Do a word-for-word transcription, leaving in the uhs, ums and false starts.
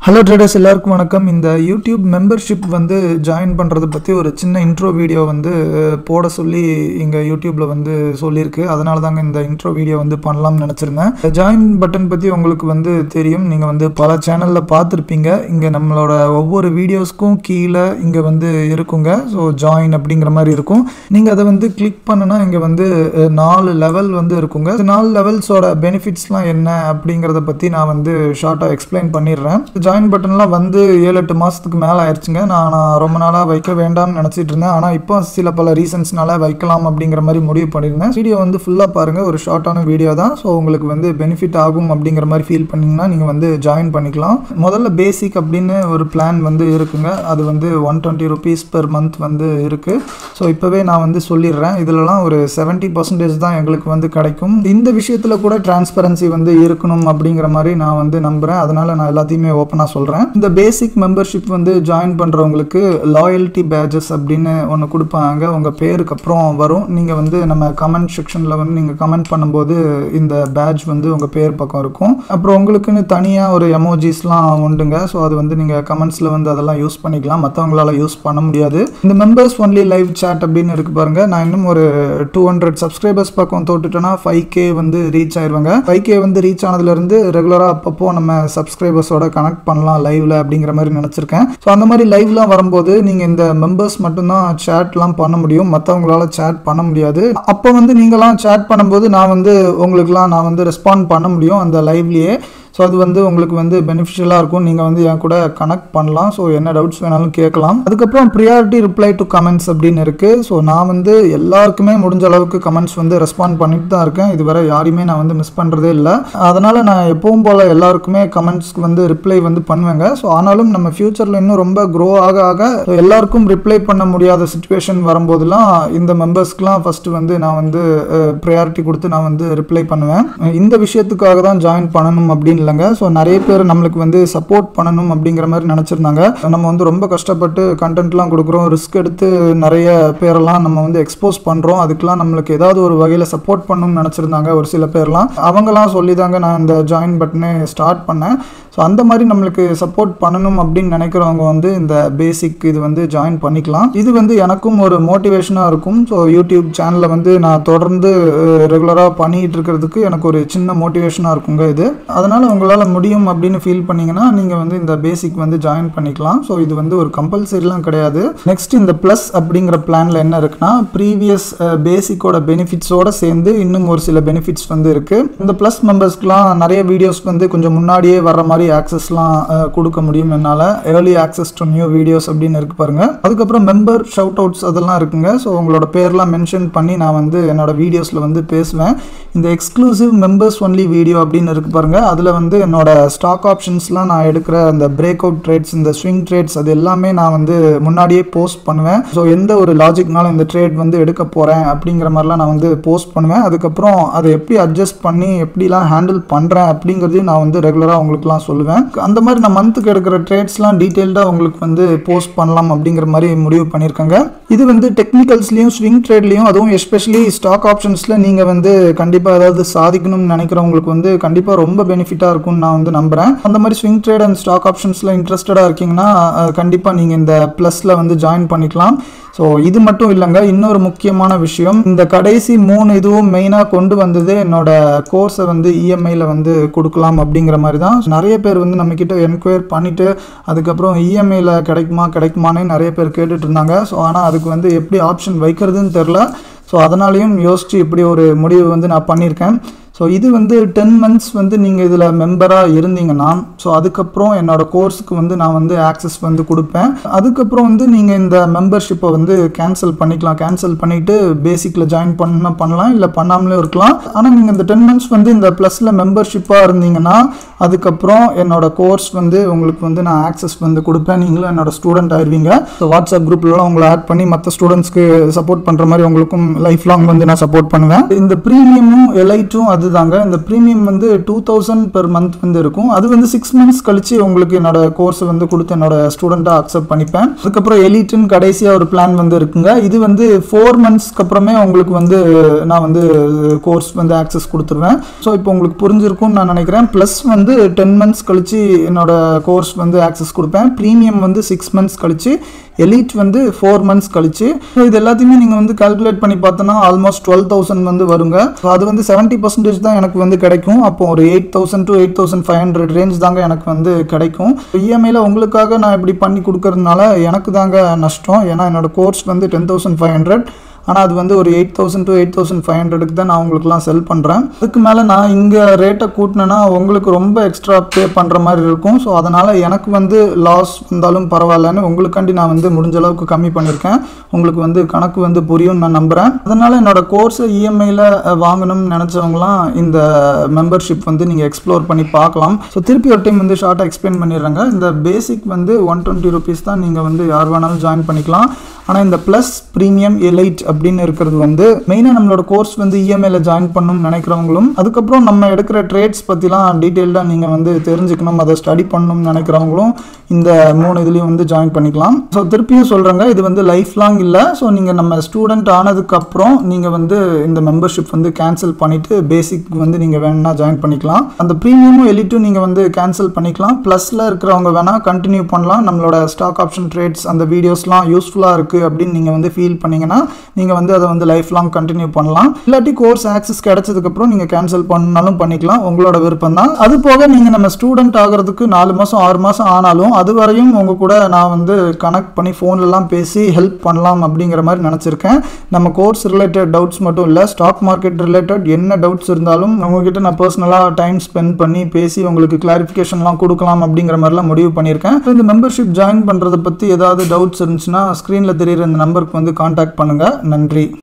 Hello traders எல்லாருக்கும் வணக்கம். இந்த யூடியூப் மெம்பர்ஷிப் வந்து ஜாயின் பண்ணுறதை பற்றி ஒரு சின்ன இன்ட்ரோ வீடியோ வந்து போட சொல்லி இங்கே யூடியூப்பில் வந்து சொல்லியிருக்கு. அதனால தாங்க இந்த இன்ட்ரோ வீடியோ வந்து பண்ணலாம்னு நினச்சிருந்தேன். ஜாயின் பட்டன் பற்றி உங்களுக்கு வந்து தெரியும், நீங்கள் வந்து பல சேனலில் பார்த்துருப்பீங்க. இங்கே நம்மளோட ஒவ்வொரு வீடியோஸ்க்கும் கீழே இங்கே வந்து இருக்குங்க. ஸோ ஜாயின் அப்படிங்கிற மாதிரி இருக்கும். நீங்கள் அதை வந்து கிளிக் பண்ணுனா இங்கே வந்து நாலு லெவல் வந்து இருக்குங்க. நாலு லெவல்ஸோட பெனிஃபிட்ஸ்லாம் என்ன அப்படிங்கிறத பற்றி நான் வந்து ஷார்ட்டாக எக்ஸ்பிளைன் பண்ணிடுறேன். ஜாயின் பட்டன்லாம் வந்து ஏழு எட்டு மாதத்துக்கு மேலே ஆயிடுச்சுங்க. நான் நான் ரொம்ப நாளாக வைக்க வேண்டாம்னு நினச்சிட்டு இருந்தேன். ஆனால் இப்போ சில பல ரீசன்ஸ்னால வைக்கலாம் அப்படிங்கிற மாதிரி முடிவு பண்ணியிருந்தேன். வீடியோ வந்து ஃபுல்லாக பாருங்கள், ஒரு ஷார்ட்டான வீடியோ தான். ஸோ உங்களுக்கு வந்து பெனிஃபிட் ஆகும் அப்படிங்கிற மாதிரி ஃபீல் பண்ணிங்கன்னா நீங்கள் வந்து ஜாயின் பண்ணிக்கலாம். முதல்ல பேசிக் அப்படின்னு ஒரு பிளான் வந்து இருக்குங்க. அது வந்து one twenty rupees per month வந்து இருக்குது. ஸோ இப்போவே நான் வந்து சொல்லிடுறேன், இதிலலாம் ஒரு செவன்ட்டி பர்சன்டேஜ் தான் எங்களுக்கு வந்து கிடைக்கும். இந்த விஷயத்தில் கூட டிரான்ஸ்பரன்சி வந்து இருக்கணும் அப்படிங்கிற மாதிரி நான் வந்து நம்புகிறேன். அதனால் நான் எல்லாத்தையுமே ஓப்பன் நான் சொல்றேன். இந்த பேசிக் மெம்பர்ஷிப் வந்து ஜாயின் பண்றவங்களுக்கு லாயல்டி பேஜஸ் அப்படின்னு ஒன்று கொடுப்பாங்க. உங்க பேருக்கு அப்புறம் வரும். நீங்க வந்து நம்ம கமெண்ட் செக்ஷன்ல வந்து நீங்க கமெண்ட் பண்ணும்போது இந்த பேட்ச் வந்து உங்க பேர் பக்கம் இருக்கும். அப்புறம் உங்களுக்குன்னு தனியா ஒரு எமோஜிஸ்லாம் உண்டுங்க. ஸோ அது வந்து நீங்க கமெண்ட்ஸ்ல வந்து அதெல்லாம் யூஸ் பண்ணிக்கலாம். மற்றவங்களால யூஸ் பண்ண முடியாது. இந்த மெம்பர்ஸ் ஒன்லி லைவ் சாட் அப்படின்னு இருக்கு பாருங்க. நான் இன்னும் ஒரு டூ ஹண்ட்ரட் சப்ஸ்கிரைபர்ஸ் பக்கம் தோட்டுட்டேன்னா ஃபைவ் கே வந்து ரீச் ஆயிருவாங்க. ஃபைவ் கே வந்து ரீச் ஆனதுல இருந்து ரெகுலரா அப்பப்போ நம்ம சப்ஸ்கிரைபர்ஸோட கனெக்ட் பண்ணலாம் லைவ்ல அப்படிங்கிற மாதிரி நினைச்சிருக்கேன். ஸோ அந்த மாதிரி லைவ்லாம் வரும்போது நீங்க இந்த மெம்பர்ஸ் மட்டும்தான் சேட்லாம் பண்ண முடியும், மற்றவங்களால சேட் பண்ண முடியாது. அப்போ வந்து நீங்களாம் சேட் பண்ணும்போது நான் வந்து உங்களுக்குலாம் நான் வந்து ரெஸ்பாண்ட் பண்ண முடியும் அந்த லைவ்லயே. ஸோ அது வந்து உங்களுக்கு வந்து பெனிஃபிஷியலாக இருக்கும். நீங்கள் வந்து என் கூட கனெக்ட் பண்ணலாம். ஸோ என்ன டவுட்ஸ் வேணாலும் கேட்கலாம். அதுக்கப்புறம் ப்ரியாரிட்டி ரிப்ளை டு கமெண்ட்ஸ் அப்படின்னு இருக்குது. ஸோ நான் வந்து எல்லாருக்குமே முடிஞ்ச அளவுக்கு கமெண்ட்ஸ் வந்து ரெஸ்பாண்ட் பண்ணிட்டு தான் இருக்கேன். இதுவரை யாரையுமே நான் வந்து மிஸ் பண்ணுறதே இல்லை. அதனால் நான் எப்பவும் போல் எல்லாருக்குமே கமெண்ட்ஸ்க்கு வந்து ரிப்ளை வந்து பண்ணுவேங்க. ஸோ ஆனாலும் நம்ம ஃபியூச்சரில் இன்னும் ரொம்ப க்ரோ ஆக ஆக எல்லாருக்கும் ரிப்ளை பண்ண முடியாத சுச்சுவேஷன் வரும்போதெல்லாம் இந்த மெம்பர்ஸ்க்குலாம் ஃபஸ்ட்டு வந்து நான் வந்து ப்ரியாரிட்டி கொடுத்து நான் வந்து ரிப்ளை பண்ணுவேன். இந்த விஷயத்துக்காக தான் ஜாயின் பண்ணணும் அப்படின்னு இல்லைங்க. ஸோ நிறைய பேர் நம்மளுக்கு வந்து சப்போர்ட் பண்ணணும் அப்படிங்கிற மாதிரி நினச்சிருந்தாங்க. நம்ம வந்து ரொம்ப கஷ்டப்பட்டு கண்டென்ட்லாம் கொடுக்குறோம், ரிஸ்க் எடுத்து நிறைய பேரெல்லாம் நம்ம வந்து எக்ஸ்போஸ் பண்ணுறோம். அதுக்கெலாம் நம்மளுக்கு ஏதாவது ஒரு வகையில் சப்போர்ட் பண்ணணும்னு நினச்சிருந்தாங்க ஒரு சில பேர்லாம். அவங்களாம் சொல்லி தாங்க நான் இந்த ஜாயின் பட்டனே ஸ்டார்ட் பண்ணேன். ஸோ அந்த மாதிரி நம்மளுக்கு சப்போர்ட் பண்ணணும் அப்படின்னு நினைக்கிறவங்க வந்து இந்த பேசிக் இது வந்து ஜாயின் பண்ணிக்கலாம். இது வந்து எனக்கும் ஒரு மோட்டிவேஷனாக இருக்கும். ஸோ யூடியூப் சேனலில் வந்து நான் தொடர்ந்து ரெகுலராக பண்ணிகிட்டு இருக்கிறதுக்கு எனக்கு ஒரு சின்ன மோட்டிவேஷனாக இருக்குங்க இது. அதனால் உங்களால் முடியும் அப்படின்னு ஃபீல் பண்ணிங்கன்னா நீங்கள் வந்து இந்த பேசிக் வந்து ஜாயின் பண்ணிக்கலாம். ஸோ இது வந்து ஒரு கம்பல்சரிலாம் கிடையாது. நெக்ஸ்ட் இந்த ப்ளஸ் அப்படிங்கிற பிளானில் என்ன இருக்குன்னா, ப்ரீவியஸ் பேசிக்கோட பெனிஃபிட்ஸோடு சேர்ந்து இன்னும் ஒரு சில பெனிஃபிட்ஸ் வந்து இருக்குது. இந்த ப்ளஸ் மெம்பர்ஸ்க்குலாம் நிறைய வீடியோஸ் வந்து கொஞ்சம் முன்னாடியே வர்ற மாதிரி ஆக்சஸ்லாம் கொடுக்க முடியும் என்னால். Early access to new videos அப்படின்னு இருக்கு பாருங்க. அதுக்கப்புறம் மெம்பர் ஷவுட் அவுட்ஸ் அதெல்லாம் இருக்குங்க. ஸோ உங்களோட பேர்லாம் மென்ஷன் பண்ணி நான் வந்து என்னோட வீடியோஸில் வந்து பேசுவேன். இந்த எக்ஸ்க்ளூசிவ் மெம்பர்ஸ் ஒன்லி வீடியோ அப்படின்னு இருக்கு பாருங்க. அதில் வந்து என்னோட ஸ்டாக் ஆப்ஷன்ஸ்லாம் நான் எடுக்கிற அந்த பிரேக் அவுட் ட்ரேட்ஸ், இந்த ஸ்விங் ட்ரேட்ஸ் அது எல்லாமே நான் வந்து முன்னாடியே போஸ்ட் பண்ணுவேன். ஸோ எந்த ஒரு லாஜிக்னாலும் இந்த ட்ரேட் வந்து எடுக்க போகிறேன் அப்படிங்கிற மாதிரிலாம் நான் வந்து போஸ்ட் பண்ணுவேன். அதுக்கப்புறம் அதை எப்படி அட்ஜஸ்ட் பண்ணி எப்படிலாம் ஹேண்டில் பண்ணுறேன் அப்படிங்கிறதையும் நான் வந்து ரெகுலராக உங்களுக்குலாம் சொல்லுவேன். அந்த மாதிரி நான் மந்த்துக்கு எடுக்கிற ட்ரேட்ஸ்லாம் டீட்டெயில்டாக உங்களுக்கு வந்து போஸ்ட் பண்ணலாம் அப்படிங்கிற மாதிரி முடிவு பண்ணியிருக்காங்க. இது வந்து டெக்னிக்கல்ஸ்லையும் ஸ்விங் ட்ரேட்லையும், அதுவும் எஸ்பெஷலி ஸ்டாக் ஆப்ஷன்ஸில் நீங்கள் வந்து கண்டிப்பாக ஏதாவது சாதிக்கணும்னு நினைக்கிறவங்களுக்கு வந்து கண்டிப்பாக ரொம்ப பெனிஃபிட்டாக இருக்கும்னு நான் வந்து நம்புகிறேன். அந்த மாதிரி ஸ்விங் ட்ரேட் அண்ட் ஸ்டாக் ஆப்ஷன்ஸில் இன்ட்ரெஸ்டடாக இருக்கீங்கன்னா கண்டிப்பாக நீங்கள் இந்த ப்ளஸில் வந்து ஜாயின் பண்ணிக்கலாம். ஸோ இது மட்டும் இல்லைங்க, இன்னொரு முக்கியமான விஷயம், இந்த கடைசி மூணு இதுவும் மெயினாக கொண்டு வந்தது என்னோட கோர்ஸை வந்து இஎம்ஐயில் வந்து கொடுக்கலாம் அப்படிங்கிற மாதிரி தான். நிறைய பேர் வந்து நம்மக்கிட்ட என்கொயர் பண்ணிவிட்டு அதுக்கப்புறம் இஎம்ஐயில் கிடைக்குமா கிடைக்குமானே நிறைய பேர் கேட்டுட்டு இருந்தாங்க. ஸோ ஆனால் அதுக்கு வந்து எப்படி ஆப்ஷன் வைக்கிறதுன்னு தெரில. ஸோ அதனாலையும் யோசித்து இப்படி ஒரு முடிவு வந்து நான் பண்ணியிருக்கேன். ஸோ இது வந்து டென் மந்த்ஸ் வந்து நீங்கள் இதில் மெம்பராக இருந்தீங்கன்னா, ஸோ அதுக்கப்புறம் என்னோடய கோர்ஸுக்கு வந்து நான் வந்து ஆக்சஸ் வந்து கொடுப்பேன். அதுக்கப்புறம் வந்து நீங்கள் இந்த மெம்பர்ஷிப்பை வந்து கேன்சல் பண்ணிக்கலாம். கேன்சல் பண்ணிவிட்டு பேசிக்கில் ஜாயின் பண்ண பண்ணலாம், இல்லை பண்ணாமலே இருக்கலாம். ஆனால் நீங்கள் இந்த டென் மந்த்ஸ் வந்து இந்த ப்ளஸில் மெம்பர்ஷிப்பாக இருந்தீங்கன்னா அதுக்கப்புறம் என்னோடய கோர்ஸ் வந்து உங்களுக்கு வந்து நான் ஆக்சஸ் வந்து கொடுப்பேன். நீங்களும் என்னோட ஸ்டூடெண்ட் ஆயிடுவீங்க. ஸோ வாட்ஸ்அப் குரூப்லலாம் உங்களை ஆட் பண்ணி மற்ற ஸ்டூடெண்ட்ஸ்க்கு சப்போர்ட் பண்ணுற மாதிரி உங்களுக்கும் லைஃப் லாங் வந்து நான் சப்போர்ட் பண்ணுவேன். இந்த ப்ரீமியமும் எலைட்டும் அது அதுதாங்க இந்த ப்ரீமியம் வந்து டூ தௌசண்ட் பெர் மந்த் வந்து இருக்கும். அது வந்து சிக்ஸ் மந்த்ஸ் கழிச்சு உங்களுக்கு என்னோட கோர்ஸ் வந்து கொடுத்து என்னோட ஸ்டூடெண்ட்டாக அக்செப்ட் பண்ணிப்பேன். அதுக்கப்புறம் எலிட்டுன்னு கடைசியாக ஒரு பிளான் வந்து இருக்குங்க. இது வந்து ஃபோர் மந்த்ஸ்க்கு அப்புறமே உங்களுக்கு வந்து நான் வந்து கோர்ஸ் வந்து ஆக்சஸ் கொடுத்துருவேன். ஸோ இப்போ உங்களுக்கு புரிஞ்சிருக்கும்னு நான் நினைக்கிறேன். ப்ளஸ் வந்து டென் மந்த்ஸ் கழிச்சு என்னோட கோர்ஸ் வந்து ஆக்சஸ் கொடுப்பேன். ப்ரீமியம் வந்து சிக்ஸ் மந்த்ஸ் கழிச்சு, எலிட் வந்து ஃபோர் மந்த்ஸ் கழிச்சு. ஸோ இது எல்லாத்தையுமே நீங்கள் வந்து கால்குலேட் பண்ணி பார்த்தோன்னா ஆல்மோஸ்ட் டுவெல் தௌசண்ட் வந்து வருங்க. ஸோ அது வந்து செவன்ட்டி பர்சன்டேஜ் தான் எனக்கு வந்து கிடைக்கும். அப்போ ஒரு eight thousand to eight thousand five hundred range தாங்க எனக்கு வந்து கிடைக்கும். இஎம்ஐயில் உங்களுக்காக நான் இப்படி பண்ணி கொடுக்கறதுனால எனக்கு தாங்க நஷ்டம். ஏன்னா என்னோட கோர்ஸ் வந்து டென் தௌசண்ட் ஃபைவ் ஹண்ட்ரட் ஆனால் அது வந்து ஒரு eight thousand to eight thousand five ஹண்ட்ரடுக்கு தான் நான் உங்களுக்குலாம் செல் பண்ணுறேன். அதுக்கு மேலே நான் இங்கே ரேட்டை கூட்டினேன்னா உங்களுக்கு ரொம்ப எக்ஸ்ட்ரா பே பண்ணுற மாதிரி இருக்கும். ஸோ அதனால் எனக்கு வந்து லாஸ் வந்தாலும் பரவாயில்லன்னு உங்களுக்காண்டி நான் வந்து முடிஞ்ச அளவுக்கு கம்மி பண்ணியிருக்கேன். உங்களுக்கு வந்து கணக்கு வந்து புரியும்னு நான் நம்புகிறேன். அதனால் என்னோட கோர்ஸை இஎம்ஐயில் வாங்கணும்னு நினச்சவங்களாம் இந்த மெம்பர்ஷிப் வந்து நீங்கள் எக்ஸ்ப்ளோர் பண்ணி பார்க்கலாம். ஸோ திருப்பி ஒரு டைம் வந்து ஷார்ட்டாக எக்ஸ்பிளைன் பண்ணிடுறாங்க. இந்த பேசிக் வந்து ஒன் டுவெண்ட்டி ருபீஸ் தான் நீங்கள் வந்து யார் வேணாலும் ஜாயின் பண்ணிக்கலாம். ஆனால் இந்த ப்ளஸ் ப்ரீமியம் எலைட் அப்படின்னு இருக்கிறது வந்து மெயினாக நம்மளோட கோர்ஸ் வந்து இஎம்ஐயில் ஜாயின் பண்ணணும்னு நினைக்கிறவங்களும், அதுக்கப்புறம் நம்ம எடுக்கிற ட்ரேட்ஸ் பற்றிலாம் டீட்டெயில்டாக நீங்கள் வந்து தெரிஞ்சுக்கணும், அதை ஸ்டடி பண்ணணும்னு நினைக்கிறவங்களும் இந்த மூணு இதுலேயும் வந்து ஜாயின் பண்ணிக்கலாம். ஸோ திருப்பியும் சொல்கிறேங்க, இது வந்து லைஃப் லாங் இல்லை. ஸோ நீங்கள் நம்ம ஸ்டூடெண்ட் ஆனதுக்கப்புறம் நீங்கள் வந்து இந்த மெம்பர்ஷிப் வந்து கேன்சல் பண்ணிவிட்டு பேசிக் வந்து நீங்கள் வேணும்னா ஜாயின் பண்ணிக்கலாம். அந்த ப்ரீமியமும் எலிட்டும் நீங்கள் வந்து கேன்சல் பண்ணிக்கலாம். ப்ளஸில் இருக்கிறவங்க வேணால் கண்டினியூ பண்ணலாம். நம்மளோட ஸ்டாக் ஆப்ஷன் ட்ரேட்ஸ் அந்த வீடியோஸ்லாம் யூஸ்ஃபுல்லாக இருக்குது அப்படின்னு நீங்கள் வந்து ஃபீல் பண்ணிங்கன்னா நீங்கள் வந்து அதை வந்து லைஃப் லாங் கண்டினியூ பண்ணலாம். இல்லாட்டி கோர்ஸ் ஆக்சஸ் கிடைச்சதுக்கப்புறம் நீங்கள் கேன்சல் பண்ணாலும் பண்ணிக்கலாம், உங்களோட விருப்பம் தான். அது போக நீங்கள் நம்ம ஸ்டூடெண்ட் ஆகிறதுக்கு நாலு மாதம் ஆறு மாதம் ஆனாலும் அது வரையும் உங்கள் கூட நான் வந்து கனெக்ட் பண்ணி ஃபோன்லலாம் பேசி ஹெல்ப் பண்ணலாம் அப்படிங்கிற மாதிரி நினச்சிருக்கேன். நம்ம கோர்ஸ் ரிலேட்டட் டவுட்ஸ் மட்டும் இல்லை, ஸ்டாக் மார்க்கெட் ரிலேட்டட் என்ன டவுட்ஸ் இருந்தாலும் உங்ககிட்ட நான் பர்சனலாக டைம் ஸ்பெண்ட் பண்ணி பேசி உங்களுக்கு கிளாரிஃபிகேஷன்லாம் கொடுக்கலாம் அப்படிங்கிற மாதிரிலாம் முடிவு பண்ணியிருக்கேன். இந்த மெம்பர்ஷிப் ஜாயின் பண்ணுறதை பற்றி ஏதாவது டவுட்ஸ் இருந்துச்சுன்னா ஸ்க்ரீனில் தெரியுற இந்த நம்பருக்கு வந்து கான்டாக்ட் பண்ணுங்கள். நன்றி.